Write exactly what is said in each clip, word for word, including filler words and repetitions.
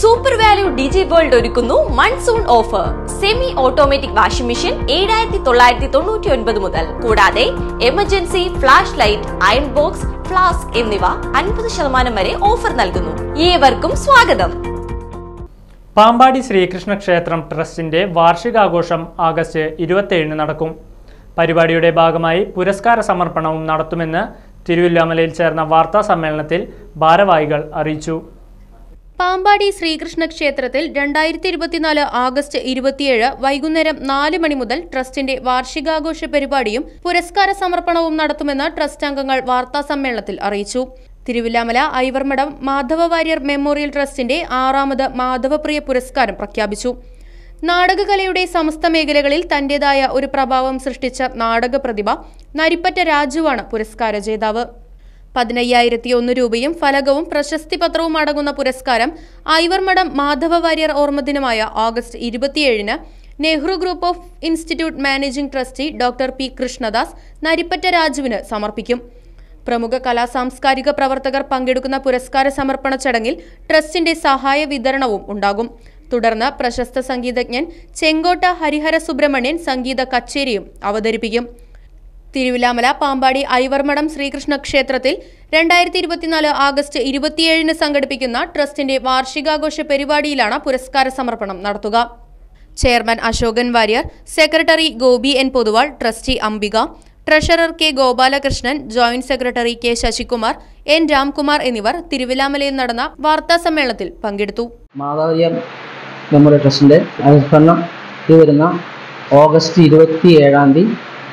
Super value Digi World ഒരുക്കുന്നു monsoon offer. Semi automatic washing machine ഏഴായിരത്തി തൊള്ളായിരത്തി തൊണ്ണൂറ്റി ഒൻപത് മുതൽ. കൂടാതെ emergency flash light, iron box, flask എന്നിവ അൻപത് ശതമാനം വരെ ഓഫർ നൽകുന്നു. ഏവർക്കും സ്വാഗതം. പാമ്പാടി ശ്രീകൃഷ്ണ ക്ഷേത്രം ട്രസ്റ്റിന്റെ വാർഷികാഘോഷം ആഗസ്റ്റ് ഇരുപത്തിയേഴിന് നടക്കും. പരിപാടിയുടെ ഭാഗമായി പുരസ്കാര സമർപ്പണവും നടത്തുമെന്ന് തിരുവില്ലാമലയിൽ ചേർന്ന വാർത്താ സമ്മേളനത്തിൽ ഭാരവാഹികൾ അറിയിച്ചു. പാമ്പാടി ശ്രീകൃഷ്ണ ക്ഷേത്രത്തിൽ രണ്ടായിരത്തി ഇരുപത്തിനാല് ആഗസ്റ്റ് ഇരുപത്തിയേഴ് വൈകുന്നേരം നാല് മണി മുതൽ ട്രസ്റ്റിന്റെ വാർഷികാഘോഷ പരിപാടിയും പുരസ്കാര സമർപ്പണവും നടത്തുമെന്ന് ട്രസ്റ്റ് അംഗങ്ങൾ വാർത്താ സമ്മേളനത്തിൽ അറിയിച്ചു. തിരുവില്ലാമല ഐവർമഠം മാധവ വാര്യർ മെമ്മോറിയൽ ട്രസ്റ്റിന്റെ ആറാമത് മാധവപ്രിയ പുരസ്കാരം പ്രഖ്യാപിച്ചു. നാടകകലയുടെ സമസ്ത മേഖലകളിൽ തന്റേതായ ഒരു പ്രഭാവം സൃഷ്ടിച്ച നാടക പ്രതിഭ നരിപ്പറ്റ രാജുവാണ് പുരസ്കാര ജേതാവ്. പതിനയ്യായിരത്തി ഒന്ന് രൂപയും ഫലകവും പ്രശസ്തി പത്രവും അടങ്ങുന്ന പുരസ്കാരം ഐവർമഠം മാധവ വാര്യർ ഓർമ്മദിനമായ ആഗസ്റ്റ് ഇരുപത്തിയേഴിന് Nehru group of institute managing trustee doctor P Krishnadas Narippatta രാജുവിന് സമർപ്പിക്കും. പ്രമുഖ കലാ സാംസ്കാരിക പ്രവർത്തകർ പങ്കെടുക്കുന്ന പുരസ്കാര സമർപ്പണ ചടങ്ങിൽ ട്രസ്റ്റിന്റെ സഹായ വിതരണവും ഉണ്ടാകും. തുടർന്ന് പ്രശസ്ത സംഗീതജ്ഞൻ ചെങ്കോട്ട ഹരിഹര സുബ്രഹ്മണ്യൻ സംഗീത കച്ചേരിയും അവതരിപ്പിക്കും. തിരുവില്ലാമല പാമ്പാടി ഐവർമഠം ശ്രീകൃഷ്ണ ക്ഷേത്രത്തിൽ രണ്ടായിരത്തി ഇരുപത്തിനാല് ആഗസ്റ്റ് ഇരുപത്തിയേഴിന് സംഘടിപ്പിക്കുന്ന ട്രസ്റ്റിന്റെ വാർഷികാഘോഷ പരിപാടിയിലാണ് പുരസ്കാര സമർപ്പണം നടത്തുക. Chairman Ashokan Warrier, secretary Gopi N Poduval, trustee Ambika, treasurer K Gopalakrishnan, joint secretary K Sasikumar, N Ramkumar എന്നിവർ തിരുവില്ലാമലയിൽ നടന്ന വാർത്താ സമ്മേളനത്തിൽ പങ്കെടുത്തു. മാധവ മെമ്മോറിയൽ ട്രസ്റ്റിന്റെ അനുസ്മരണം ഈ വരുന്ന ഓഗസ്റ്റ് ഇരുപത്തി ഏഴാം തീയതി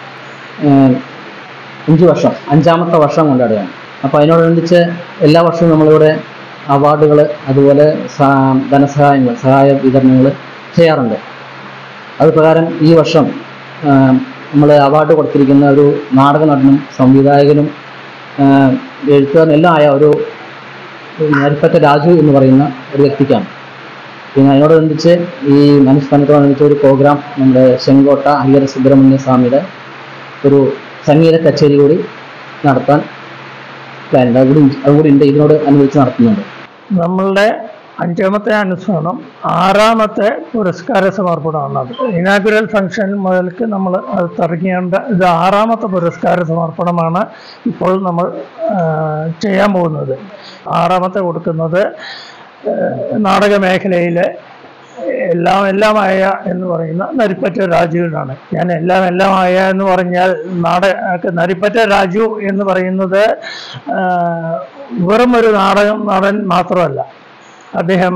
അഞ്ച് വർഷം അഞ്ചാമത്തെ വർഷം കൊണ്ടാടുകയാണ്. അപ്പോൾ അതിനോടനുബന്ധിച്ച് എല്ലാ വർഷവും നമ്മളിവിടെ അവാർഡുകൾ, അതുപോലെ ധനസഹായങ്ങൾ, സഹായ വിതരണങ്ങൾ ചെയ്യാറുണ്ട്. അത് പ്രകാരം ഈ വർഷം നമ്മൾ അവാർഡ് കൊടുത്തിരിക്കുന്ന ഒരു നാടക നടനും സംവിധായകനും എഴുത്തുകാരനും എല്ലാം ആയ ഒരു നരിപ്പറ്റ രാജു എന്ന് പറയുന്ന ഒരു വ്യക്തിക്കാണ്. പിന്നെ അതിനോടനുബന്ധിച്ച് ഈ അനുസ്മരണത്തോടനുബന്ധിച്ച് ഒരു പ്രോഗ്രാം നമ്മുടെ ചെങ്കോട്ട ഹരിഹര സുബ്രഹ്മണ്യ സ്വാമിയുടെ ഒരു സംഗീത കച്ചേരി കൂടി നടത്താൻ പ്ലാൻ ഉണ്ട്. അതുകൂടി അതുകൂടി ഉണ്ട് ഇതിനോട് അനുബന്ധിച്ച് നടത്തുന്നുണ്ട്. നമ്മളുടെ അഞ്ചാമത്തെ അനുസ്മരണം ആറാമത്തെ പുരസ്കാര സമർപ്പണമാണ്. അത് ഇനാഗുറൽ ഫംഗ്ഷൻ മുതൽക്ക് നമ്മൾ അത് തുടങ്ങേണ്ട ഇത് ആറാമത്തെ പുരസ്കാര സമർപ്പണമാണ് ഇപ്പോൾ നമ്മൾ ചെയ്യാൻ പോകുന്നത്. ആറാമത്തെ കൊടുക്കുന്നത് നാടക മേഖലയിലെ എല്ലാം എല്ലാമായ എന്ന് പറയുന്ന നരിപ്പറ്റ രാജുവിനാണ്. ഞാൻ എല്ലാം എല്ലാമായ എന്ന് പറഞ്ഞാൽ നാടക നരിപ്പറ്റ രാജു എന്ന് പറയുന്നത് വെറും ഒരു നാടകം നടൻ മാത്രമല്ല. അദ്ദേഹം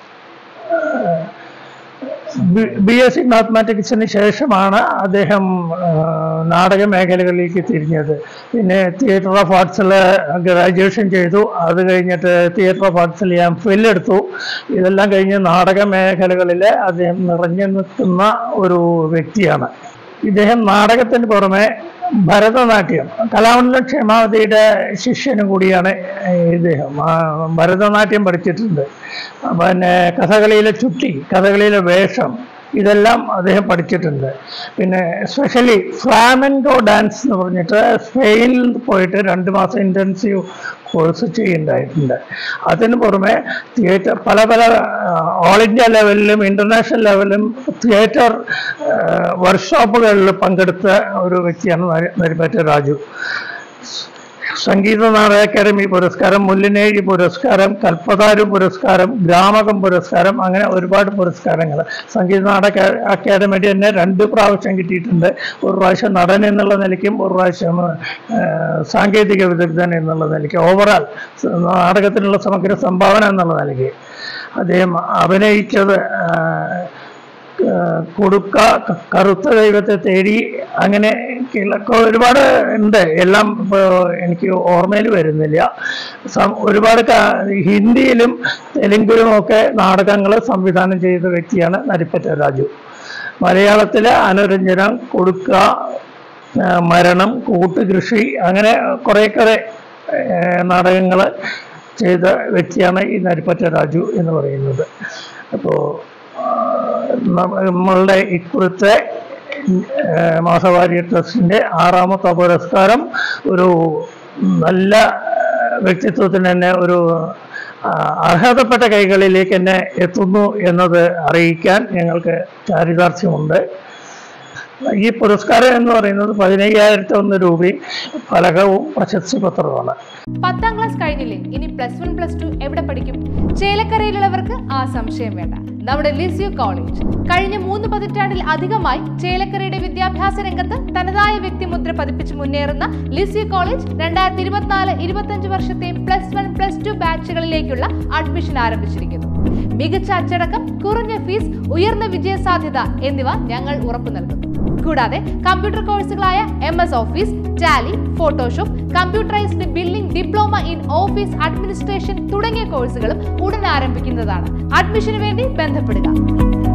ബി എസ് സി മാത്തമാറ്റിക്സിന് ശേഷമാണ് അദ്ദേഹം നാടക മേഖലകളിലേക്ക് തിരിഞ്ഞത്. പിന്നെ തിയേറ്റർ ഓഫ് ആർട്സിൽ ഗ്രാജുവേഷൻ ചെയ്തു. അത് കഴിഞ്ഞിട്ട് തിയേറ്റർ ഓഫ് ആർട്സിൽ എം ഫിൽ എടുത്തു. ഇതെല്ലാം കഴിഞ്ഞ് നാടക മേഖലകളിൽ അദ്ദേഹം നിറഞ്ഞു നിൽക്കുന്ന ഒരു വ്യക്തിയാണ്. ഇദ്ദേഹം നാടകത്തിന് പുറമെ ഭരതനാട്യം, കലാമണ്ഡലം ക്ഷേമാവതിയുടെ ശിഷ്യനും കൂടിയാണ് ഇദ്ദേഹം. ഭരതനാട്യം പഠിച്ചിട്ടുണ്ട്. പിന്നെ കഥകളിയിലെ ചുട്ടി, കഥകളിയിലെ വേഷം, ഇതെല്ലാം അദ്ദേഹം പഠിച്ചിട്ടുണ്ട്. പിന്നെ സ്പെഷ്യലി ഫ്ലാമൻകോ ഡാൻസ് എന്ന് പറഞ്ഞിട്ട് സ്പെയിനിൽ പോയിട്ട് രണ്ട് മാസം ഇൻറ്റൻസീവ് കോഴ്സ് ചെയ്യുന്നുണ്ടായിട്ടുണ്ട്. അതിന് പുറമെ തിയേറ്റർ പല പല ഓൾ ഇന്ത്യ ലെവലിലും ഇൻ്റർനാഷണൽ ലെവലിലും തിയേറ്റർ വർക്ക്ഷോപ്പുകളിൽ പങ്കെടുത്ത ഒരു വ്യക്തിയാണ് നരിപ്പറ്റ രാജു. സംഗീത നാടക അക്കാദമി പുരസ്കാരം, മുല്ലിനേഴി പുരസ്കാരം, കൽപ്പതാരു പുരസ്കാരം, ഗ്രാമകം പുരസ്കാരം, അങ്ങനെ ഒരുപാട് പുരസ്കാരങ്ങൾ സംഗീത നാടക അക്കാദമിയുടെ തന്നെ രണ്ട് പ്രാവശ്യം കിട്ടിയിട്ടുണ്ട്. ഒരു പ്രാവശ്യം നടൻ എന്നുള്ള നിലയ്ക്കും ഒരു പ്രാവശ്യം സാങ്കേതിക വിദഗ്ധൻ എന്നുള്ള നിലയ്ക്ക്, ഓവറാൾ നാടകത്തിനുള്ള സമഗ്ര സംഭാവന എന്നുള്ള നിലയ്ക്ക്. അദ്ദേഹം അഭിനയിച്ചത് കൊടുക്ക, കറുത്ത ദൈവത്തെ തേടി, അങ്ങനെ ഒരുപാട് ഉണ്ട്. എല്ലാം എനിക്ക് ഓർമ്മയിൽ വരുന്നില്ല. ഒരുപാട് ഹിന്ദിയിലും തെലുങ്കിലും ഒക്കെ നാടകങ്ങൾ സംവിധാനം ചെയ്ത വ്യക്തിയാണ് നരിപ്പറ്റ രാജു. മലയാളത്തിലെ അനുരഞ്ജനം, കൊടുക്ക, മരണം, കൂട്ടുകൃഷി, അങ്ങനെ കുറേ കുറേ നാടകങ്ങൾ ചെയ്ത വ്യക്തിയാണ് ഈ നരിപ്പറ്റ രാജു എന്ന് പറയുന്നത്. അപ്പോൾ നമ്മളുടെ ഇക്കുറത്തെ മാധവാര്യ ട്രസ്റ്റിൻ്റെ ആറാമത്തെ പുരസ്കാരം ഒരു നല്ല വ്യക്തിത്വത്തിന് തന്നെ ഒരു അർഹതപ്പെട്ട കൈകളിലേക്ക് തന്നെ എത്തുന്നു എന്നത് അറിയിക്കാൻ ഞങ്ങൾക്ക് ചാരിതാർത്ഥ്യമുണ്ട്. ഈ പുരസ്കാരം എന്ന് പറയുന്നത് പതിനയ്യായിരത്തി ഒന്ന് രൂപയും ഫലകവും പ്രശസ്തി പത്രവുമാണ്. പത്താം ക്ലാസ് കഴിഞ്ഞില്ലേ, ഇനി പ്ലസ് വൺ പ്ലസ് ടു എവിടെ പഠിക്കും? ചേലക്കരയിലുള്ളവർക്ക് ആ സംശയം വേണ്ട. നമ്മുടെ ലിസ്യു കോളേജ് കഴിഞ്ഞ മൂന്ന് പതിറ്റാണ്ടിൽ അധികമായി ചേലക്കരയുടെ വിദ്യാഭ്യാസ രംഗത്ത് തനതായ വ്യക്തിമുദ്ര പതിപ്പിച്ച് മുന്നേറുന്ന ലിസ്യു കോളേജ് രണ്ടായിരത്തി ഇരുപത്തിനാല് ഇരുപത്തഞ്ച് വർഷത്തെ പ്ലസ് വൺ പ്ലസ് ടു ബാച്ചുകളിലേക്കുള്ള അഡ്മിഷൻ ആരംഭിച്ചിരിക്കുന്നു. മികച്ച അച്ചടക്കം, കുറഞ്ഞ ഫീസ്, ഉയർന്ന വിജയ സാധ്യത എന്നിവ ഞങ്ങൾ ഉറപ്പു നൽകുന്നു. കൂടാതെ കമ്പ്യൂട്ടർ കോഴ്സുകളായ M S office, Tally, Photoshop, computerised billing, diploma in office administration തുടങ്ങിയ കോഴ്സുകളും ഉടൻ ആരംഭിക്കുന്നതാണ്. അഡ്മിഷന് വേണ്ടി ബന്ധപ്പെടുക.